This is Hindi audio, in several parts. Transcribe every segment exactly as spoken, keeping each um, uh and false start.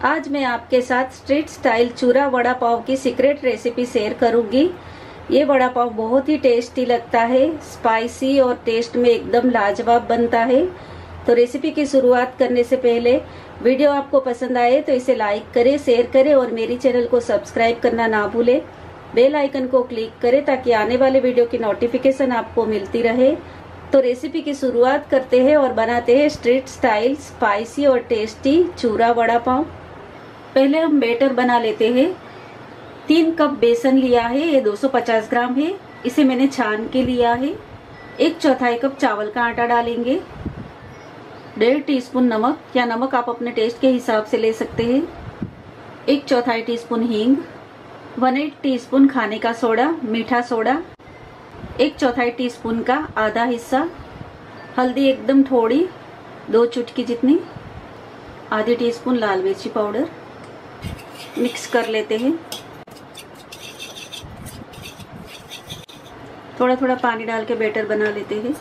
आज मैं आपके साथ स्ट्रीट स्टाइल चूरा वड़ा पाव की सीक्रेट रेसिपी शेयर करूंगी। ये वड़ा पाव बहुत ही टेस्टी लगता है, स्पाइसी और टेस्ट में एकदम लाजवाब बनता है। तो रेसिपी की शुरुआत करने से पहले वीडियो आपको पसंद आए तो इसे लाइक करें, शेयर करें और मेरी चैनल को सब्सक्राइब करना ना भूलें। बेल आइकन को क्लिक करें ताकि आने वाले वीडियो की नोटिफिकेशन आपको मिलती रहे। तो रेसिपी की शुरुआत करते हैं और बनाते हैं स्ट्रीट स्टाइल स्पाइसी और टेस्टी चूरा वड़ा पाव। पहले हम बैटर बना लेते हैं। तीन कप बेसन लिया है, ये दो सौ पचास ग्राम है। इसे मैंने छान के लिया है। एक चौथाई कप चावल का आटा डालेंगे। डेढ़ टीस्पून नमक, या नमक आप अपने टेस्ट के हिसाब से ले सकते हैं। एक चौथाई टीस्पून हींग, वन एट टीस्पून खाने का सोडा, मीठा सोडा, एक चौथाई टीस्पून का आधा हिस्सा हल्दी, एकदम थोड़ी, दो चुटकी जितनी, आधी टीस्पून लाल मिर्ची पाउडर। मिक्स कर लेते हैं। थोड़ा थोड़ा पानी डाल के बैटर बना लेते हैं।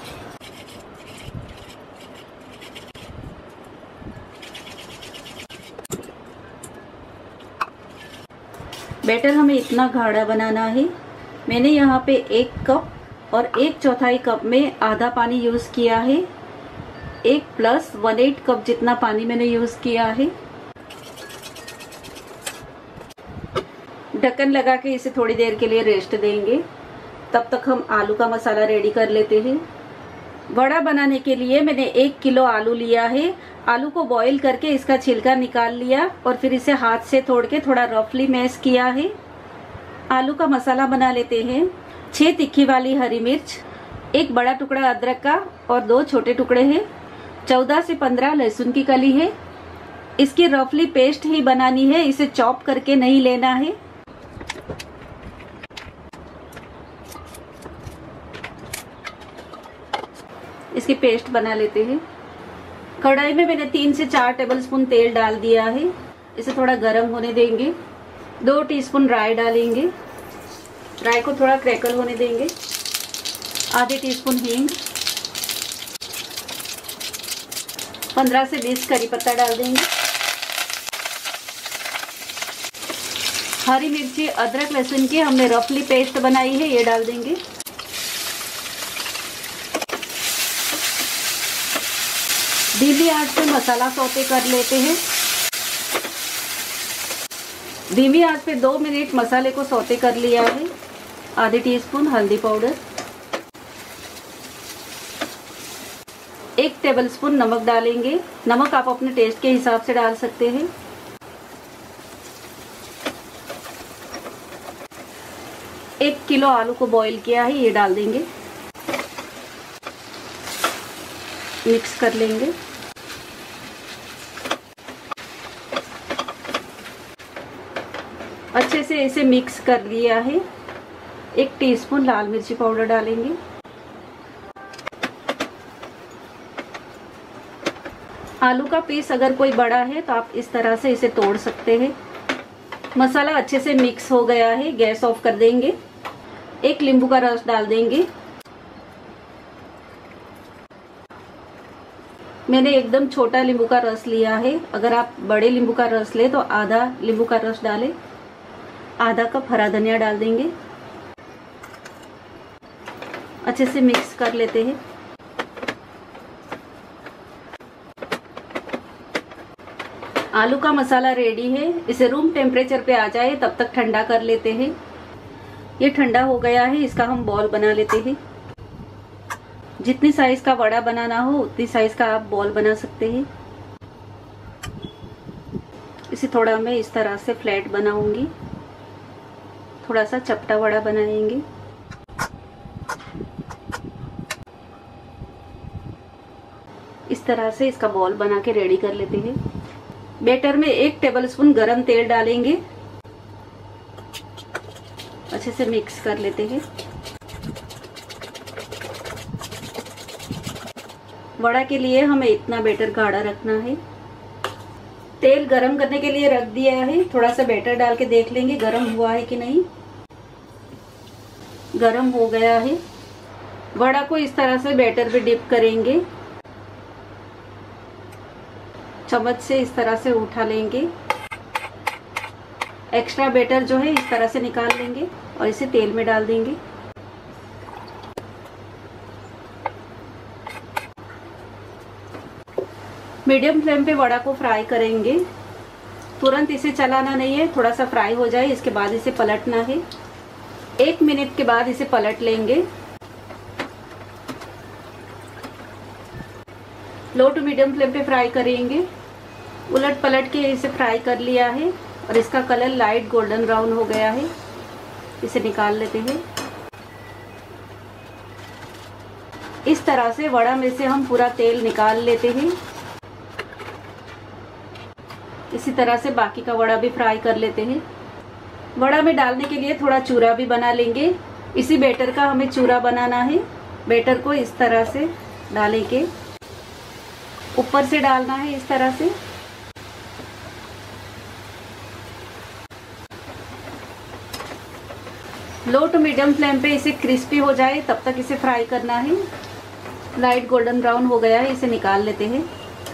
बैटर हमें इतना गाढ़ा बनाना है। मैंने यहाँ पे एक कप और एक चौथाई कप में आधा पानी यूज किया है। एक प्लस वन एट कप जितना पानी मैंने यूज किया है। ढक्कन लगा के इसे थोड़ी देर के लिए रेस्ट देंगे। तब तक हम आलू का मसाला रेडी कर लेते हैं। वड़ा बनाने के लिए मैंने एक किलो आलू लिया है। आलू को बॉईल करके इसका छिलका निकाल लिया और फिर इसे हाथ से तोड़ के थोड़ा रफली मैश किया है। आलू का मसाला बना लेते हैं। छह तीखी वाली हरी मिर्च, एक बड़ा टुकड़ा अदरक का और दो छोटे टुकड़े हैं। चौदह से पंद्रह लहसुन की कली है। इसकी रफली पेस्ट ही बनानी है, इसे चॉप करके नहीं लेना है। इसकी पेस्ट बना लेते हैं। कढ़ाई में मैंने तीन से चार टेबलस्पून तेल डाल दिया है। इसे थोड़ा गर्म होने देंगे। दो टीस्पून राई डालेंगे। राई को थोड़ा क्रैकल होने देंगे। आधी टीस्पून हींग, पंद्रह से बीस करी पत्ता डाल देंगे। हरी मिर्ची, अदरक, लहसुन की हमने रफली पेस्ट बनाई है, ये डाल देंगे। धीमी आंच पे मसाला सौते कर लेते हैं। धीमी आंच पे दो मिनट मसाले को सौते कर लिया है। आधी टीस्पून हल्दी पाउडर, एक टेबलस्पून नमक डालेंगे। नमक आप अपने टेस्ट के हिसाब से डाल सकते हैं। एक किलो आलू को बॉईल किया है, ये डाल देंगे। मिक्स कर लेंगे। अच्छे से इसे मिक्स कर लिया है। एक टीस्पून लाल मिर्ची पाउडर डालेंगे। आलू का पीस अगर कोई बड़ा है तो आप इस तरह से इसे तोड़ सकते हैं। मसाला अच्छे से मिक्स हो गया है, गैस ऑफ कर देंगे। एक नींबू का रस डाल देंगे। मैंने एकदम छोटा नींबू का रस लिया है। अगर आप बड़े नींबू का रस ले तो आधा नींबू का रस डालें। आधा कप हरा धनिया डाल देंगे। अच्छे से मिक्स कर लेते हैं। आलू का मसाला रेडी है। इसे रूम टेम्परेचर पे आ जाए तब तक ठंडा कर लेते हैं। ये ठंडा हो गया है, इसका हम बॉल बना लेते हैं। जितनी साइज का वड़ा बनाना हो उतनी साइज का आप बॉल बना सकते हैं। इसे थोड़ा मैं इस तरह से फ्लैट बनाऊंगी। थोड़ा सा चपटा वड़ा बनाएंगे। इस तरह से इसका बॉल बना के रेडी कर लेते हैं। बैटर में एक टेबलस्पून गरम तेल डालेंगे। अच्छे से मिक्स कर लेते हैं। वड़ा के लिए हमें इतना बैटर गाढ़ा रखना है। तेल गरम करने के लिए रख दिया है। थोड़ा सा बैटर डाल के देख लेंगे गरम हुआ है कि नहीं। गरम हो गया है। वड़ा को इस तरह से बैटर पे डिप करेंगे। चम्मच से इस तरह से उठा लेंगे एक्स्ट्रा बैटर जो है इस तरह से निकाल लेंगे और इसे तेल में डाल देंगे। मीडियम फ्लेम पे वड़ा को फ्राई करेंगे। तुरंत इसे चलाना नहीं है, थोड़ा सा फ्राई हो जाए इसके बाद इसे पलटना है। एक मिनट के बाद इसे पलट लेंगे। लो टू मीडियम फ्लेम पे फ्राई करेंगे। उलट पलट के इसे फ्राई कर लिया है और इसका कलर लाइट गोल्डन ब्राउन हो गया है। इसे निकाल लेते हैं। इस तरह से वड़ा में से हम पूरा तेल निकाल लेते हैं। इसी तरह से बाकी का वड़ा भी फ्राई कर लेते हैं। वड़ा में डालने के लिए थोड़ा चूरा भी बना लेंगे। इसी बैटर का हमें चूरा बनाना है। बैटर को इस तरह से डालेंगे, ऊपर से डालना है इस तरह से। लो टू मीडियम फ्लेम पे इसे क्रिस्पी हो जाए तब तक इसे फ्राई करना है। लाइट गोल्डन ब्राउन हो गया है, इसे निकाल लेते हैं।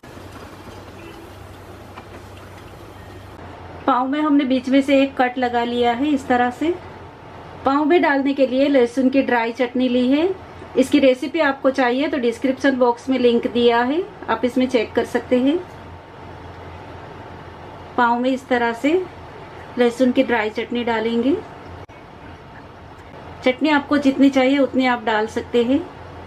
पाव में हमने बीच में से एक कट लगा लिया है इस तरह से। पाव में डालने के लिए लहसुन की ड्राई चटनी ली है। इसकी रेसिपी आपको चाहिए तो डिस्क्रिप्शन बॉक्स में लिंक दिया है, आप इसमें चेक कर सकते हैं। पाव में इस तरह से लहसुन की ड्राई चटनी डालेंगे। चटनी आपको जितनी चाहिए उतनी आप डाल सकते हैं।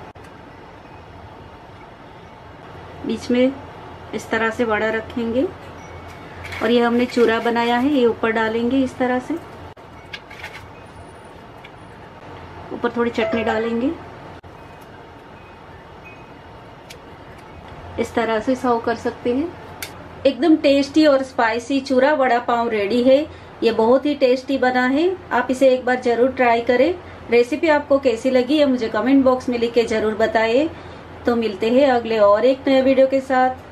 बीच में इस तरह से वड़ा रखेंगे और ये हमने चूरा बनाया है, ये ऊपर डालेंगे इस तरह से। ऊपर थोड़ी चटनी डालेंगे। इस तरह से सर्व कर सकते हैं। एकदम टेस्टी और स्पाइसी चूरा वड़ा पाव रेडी है। ये बहुत ही टेस्टी बना है, आप इसे एक बार जरूर ट्राई करें। रेसिपी आपको कैसी लगी है मुझे कमेंट बॉक्स में लिख के जरूर बताइए। तो मिलते हैं अगले और एक नए वीडियो के साथ।